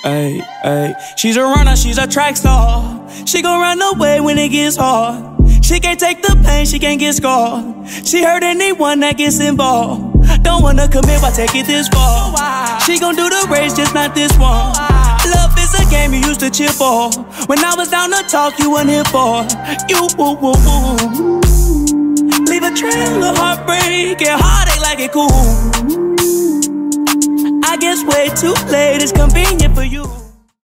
Ay, ay. She's a runner, she's a track star. She gon' run away when it gets hard. She can't take the pain, she can't get scarred. She hurt anyone that gets involved. Don't wanna commit, why take it this far? She gon' do the race, just not this one. Love is a game you used to cheer for. When I was down to talk, you weren't here for. You, woo, woo, woo. Leave a trail of heartbreak and heartache like it cool. I guess way too late, it's convenient for you.